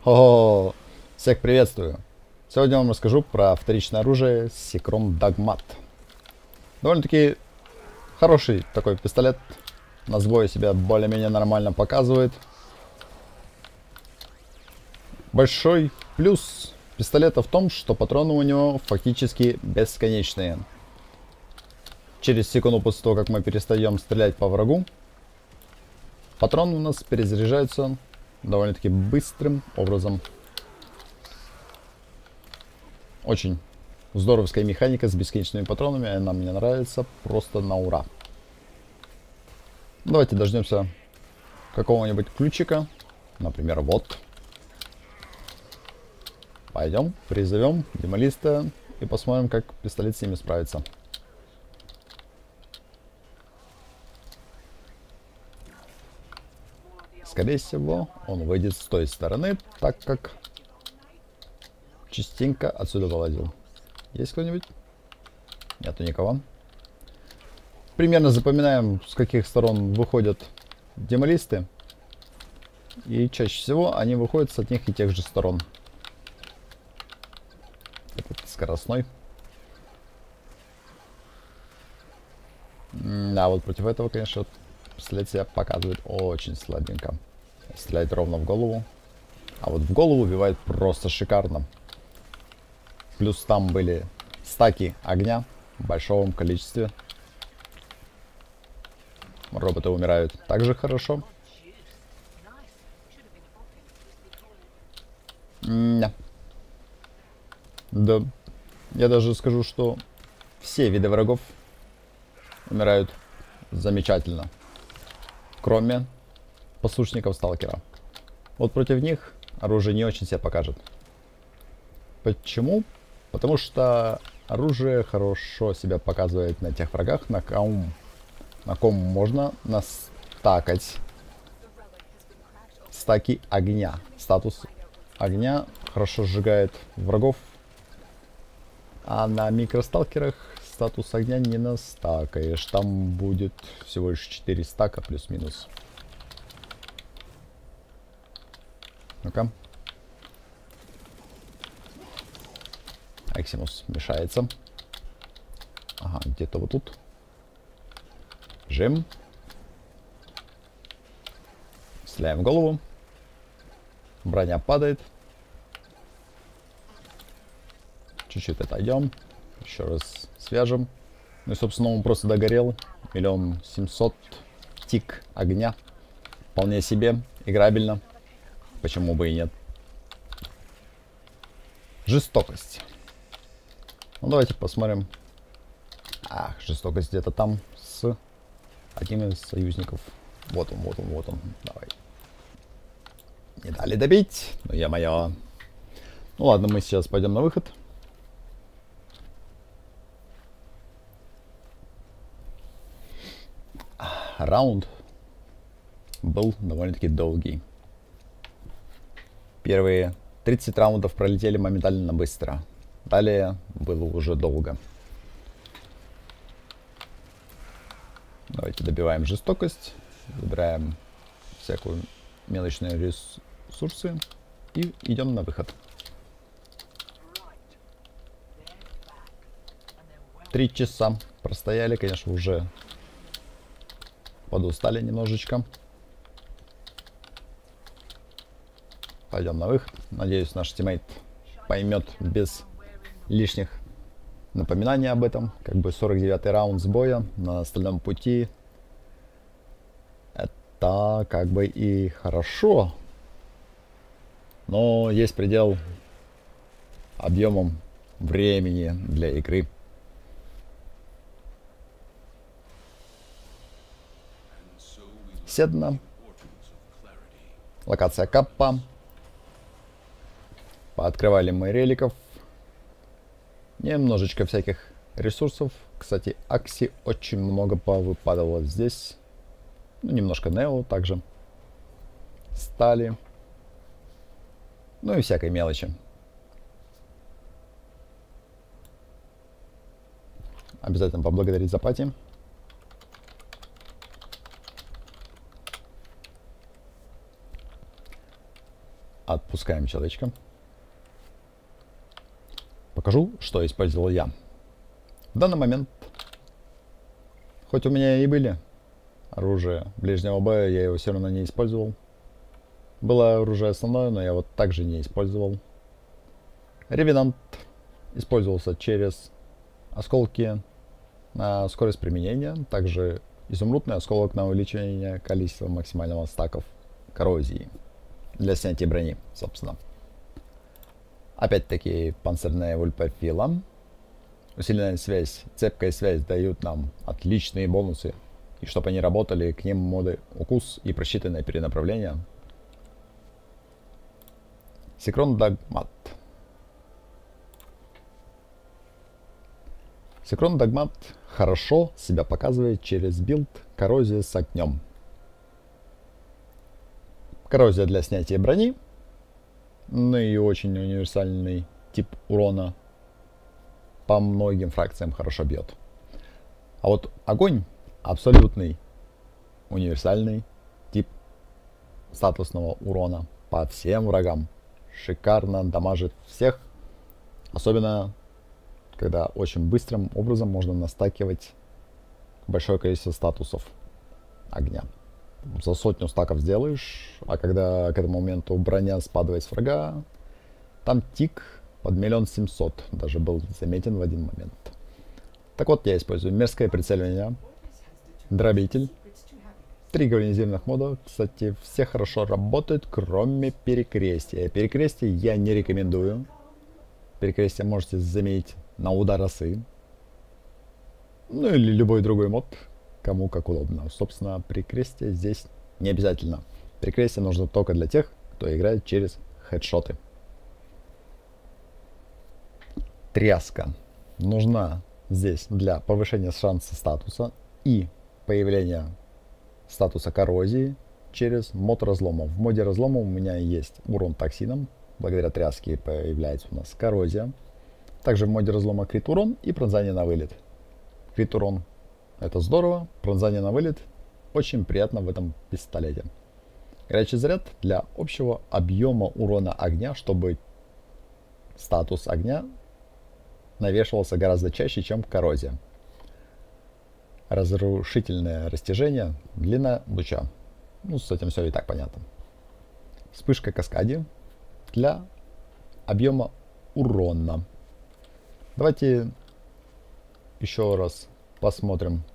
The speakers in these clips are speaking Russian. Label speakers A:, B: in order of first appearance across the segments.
A: О, всех приветствую! Сегодня я вам расскажу про вторичное оружие Секром Дагмат. Довольно-таки хороший такой пистолет. На сбое себя более-менее нормально показывает. Большой плюс пистолета в том, что патроны у него фактически бесконечные. Через секунду после того, как мы перестаем стрелять по врагу, патроны у нас перезаряжаются довольно-таки быстрым образом. Очень здоровская механика с бесконечными патронами, она мне нравится просто на ура. Давайте дождемся какого-нибудь ключика, например, вот. Пойдем, призовем демолиста и посмотрим, как пистолет с ними справится. Скорее всего, он выйдет с той стороны, так как частенько отсюда вылазил. Есть кто-нибудь? Нету никого. Примерно запоминаем, с каких сторон выходят демолисты. И чаще всего они выходят с одних и тех же сторон. Этот скоростной. А вот против этого, конечно, пистолет себя показывает очень слабенько. Стреляет ровно в голову. А вот в голову убивает просто шикарно. Плюс там были стаки огня в большом количестве. Роботы умирают также хорошо. Да. Я даже скажу, что все виды врагов умирают замечательно. Кроме послушников сталкера. Вот против них оружие не очень себя покажет. Почему? Потому что оружие хорошо себя показывает на тех врагах, на ком можно настакать стаки огня. Статус огня хорошо сжигает врагов, а на микросталкерах статус огня не настакаешь. Там будет всего лишь 4 стака плюс-минус. Ну-ка. Эксимус мешается. Ага, где-то вот тут. Жим. Стреляем в голову. Броня падает. Чуть-чуть отойдем. Еще раз свяжем. Ну и, собственно, он просто догорел. 1 700 000 тик огня. Вполне себе. Играбельно. Почему бы и нет. Жестокость. Ну, давайте посмотрим. Ах, жестокость где-то там с одним из союзников. Вот он, вот он, вот он. Давай. Не дали добить. Ну, я-моё. Ну, ладно, мы сейчас пойдем на выход. Раунд был довольно-таки долгий. Первые 30 раундов пролетели моментально быстро. Далее было уже долго. Давайте добиваем жестокость. Забираем всякую мелочные ресурсы. И идем на выход. 3 часа простояли, конечно, уже подустали немножечко. Пойдем на выход. Надеюсь, наш тиммейт поймет без лишних напоминаний об этом. Как бы 49-й раунд с боя на остальном пути. Это как бы и хорошо. Но есть предел объемом времени для игры. Седна. Локация Каппа. Пооткрывали мы реликов. Немножечко всяких ресурсов. Кстати, Акси очень много повыпадало здесь. Ну, немножко Нео также. Стали. Ну и всякой мелочи. Обязательно поблагодарить за пати. Отпускаем человечка. Покажу, что использовал я. В данный момент, хоть у меня и были оружие ближнего боя, я его все равно не использовал. Было оружие основное, но я вот также не использовал. Ревенант использовался через осколки на скорость применения, также изумрудный осколок на увеличение количества максимального стаков коррозии для снятия брони, собственно. Опять-таки панцирная вульпофила. Усиленная связь, цепкая связь дают нам отличные бонусы. И чтобы они работали, к ним моды укус и просчитанное перенаправление. Синхрон Догмат. Синхрон Догмат хорошо себя показывает через билд коррозия с огнем. Коррозия для снятия брони. Ну и очень универсальный тип урона. По многим фракциям хорошо бьет. А вот огонь абсолютный универсальный тип статусного урона по всем врагам. Шикарно дамажит всех. Особенно, когда очень быстрым образом можно настакивать большое количество статусов огня. За 100 стаков сделаешь, а когда к этому моменту броня спадает с врага, там тик под 1 700 000 даже был заметен в один момент. Так вот, я использую мерзкое прицеливание, дробитель, 3 гарнизированных мода. Кстати, все хорошо работают, кроме перекрестия. Перекрестие я не рекомендую. Перекрестие можете заменить на удар осы. Ну или любой другой мод, кому как удобно. Собственно, перекрестие здесь не обязательно. Перекрестие нужно только для тех, кто играет через хедшоты. Тряска нужна здесь для повышения шанса статуса и появления статуса коррозии через мод разлома. В моде разлома у меня есть урон токсином. Благодаря тряске появляется у нас коррозия. Также в моде разлома крит урон и пронзание на вылет. Крит урон — это здорово, пронзание на вылет очень приятно в этом пистолете. Горячий заряд для общего объема урона огня, чтобы статус огня навешивался гораздо чаще, чем коррозия. Разрушительное растяжение, длина луча. Ну, с этим все и так понятно. Вспышка каскаде для объема урона. Давайте еще раз посмотрим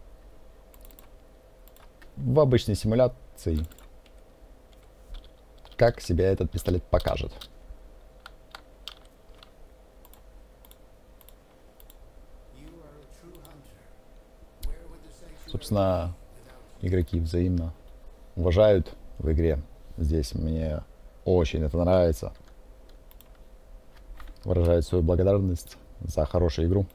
A: в обычной симуляции, как себя этот пистолет покажет. Собственно, игроки взаимно уважают в игре. Здесь мне очень это нравится. Выражают свою благодарность за хорошую игру.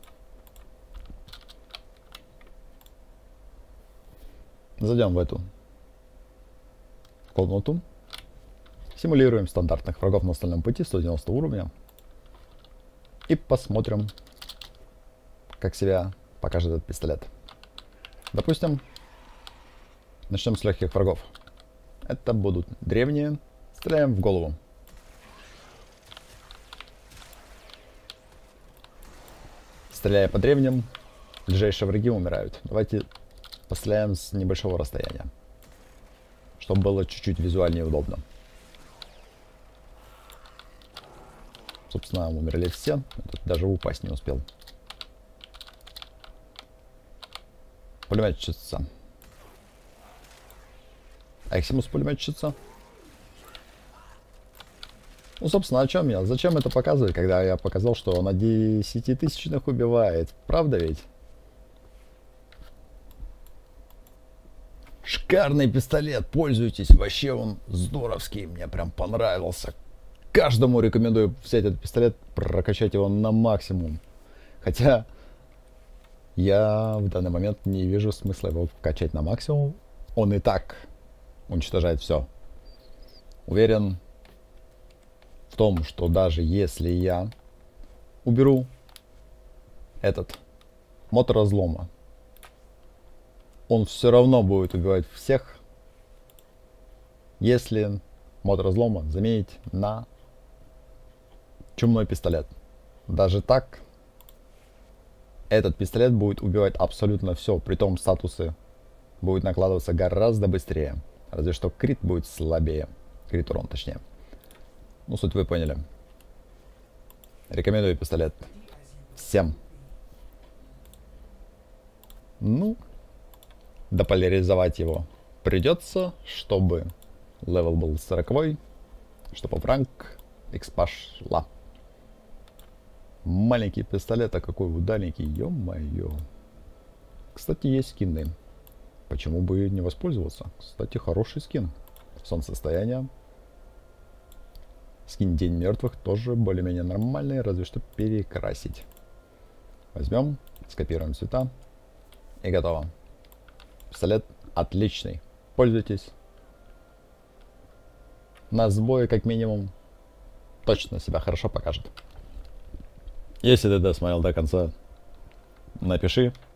A: Зайдем в эту комнату. Симулируем стандартных врагов на остальном пути 190 уровня. И посмотрим, как себя покажет этот пистолет. Допустим, начнем с легких врагов. Это будут древние. Стреляем в голову. Стреляя по древним, ближайшие враги умирают. Давайте постреляем с небольшого расстояния, чтобы было чуть-чуть визуальнее удобно. Собственно, умерли все. Тут даже упасть не успел. Пулеметчица. Эксимус пулеметчица. Ну, собственно, о чем я? Зачем это показывать, когда я показал, что на 10-тысячных убивает? Правда ведь? Шикарный пистолет, пользуйтесь. Вообще он здоровский, мне прям понравился. Каждому рекомендую взять этот пистолет, прокачать его на максимум. Хотя я в данный момент не вижу смысла его качать на максимум. Он и так уничтожает все. Уверен в том, что даже если я уберу этот мод разлома, он все равно будет убивать всех, если мод разлома заменить на чумной пистолет. Даже так этот пистолет будет убивать абсолютно все, притом статусы будут накладываться гораздо быстрее. Разве что крит будет слабее. Крит урон, точнее. Ну, суть вы поняли. Рекомендую пистолет всем. Ну, дополяризовать его придется, чтобы левел был 40, чтобы в ранг экспа шла. Маленький пистолет, а какой ударненький, ё-моё. Кстати, есть скины. Почему бы не воспользоваться? Кстати, хороший скин. Солнцестояние. Скин День мертвых тоже более-менее нормальный, разве что перекрасить. Возьмем, скопируем цвета и готово. Пистолет отличный. Пользуйтесь. На сбое, как минимум, точно себя хорошо покажет. Если ты досмотрел до конца, напиши,